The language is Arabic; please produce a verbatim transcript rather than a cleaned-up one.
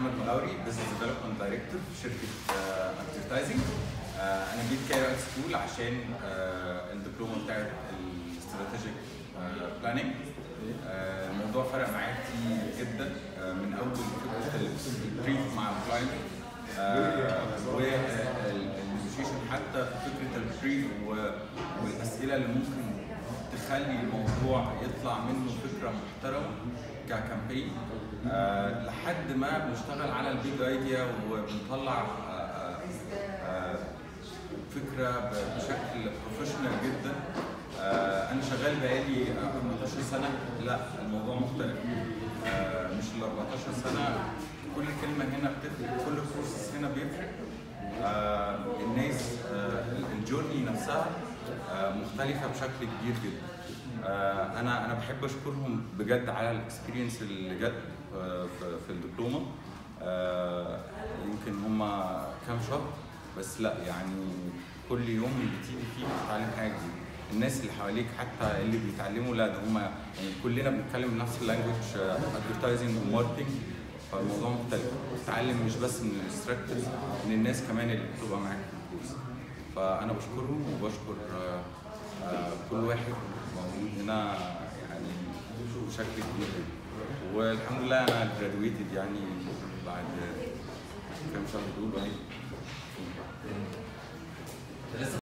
محمد مغاوري، بزنس ديفلوبمنت دايركتور في شركه ادفرتايزنج. انا جيت كايرو اد سكول عشان الدبلومه بتاعت الاستراتيجيك بلاننج. الموضوع فرق معايا كتير جدا من اول فكره البريف مع الكلاينت والنيجوشيشن، حتى فكره البريف والاسئله اللي ممكن تخلي الموضوع يطلع منه فكره محترمه ككامبين، أه لحد ما بنشتغل على البيج ايديا وبنطلع أه أه فكره بشكل بروفيشنال جدا. أه انا شغال بقالي أربعتاشر سنه، لا الموضوع مختلف. أه مش ال أربعتاشر سنه كل كلمه هنا بتفرق، كل بروسيس هنا بيفرق. أه الناس أه الجورني نفسها أه مختلفه بشكل كبير جدا. آه انا انا بحب اشكرهم بجد على الاكسبيرينس اللي جت آه في الدبلومه. آه يمكن هما كام شهر بس، لا يعني كل يوم بتيجي فيه بتتعلم حاجه جديده. الناس اللي حواليك حتى اللي بيتعلموا، لا ده هما يعني كلنا بنتكلم نفس اللانجوج، ادفرتايزنج وماركتنج، فالموضوع مختلف. بتتعلم مش بس من الانستراكتورز، من الناس كمان اللي بتبقى معاك في الكورس. فانا بشكرهم وبشكر آه آه كل واحد موجود هنا يعني بشكل كبير جدا. والحمد لله انا جرادويتد يعني بعد كام شهر دول.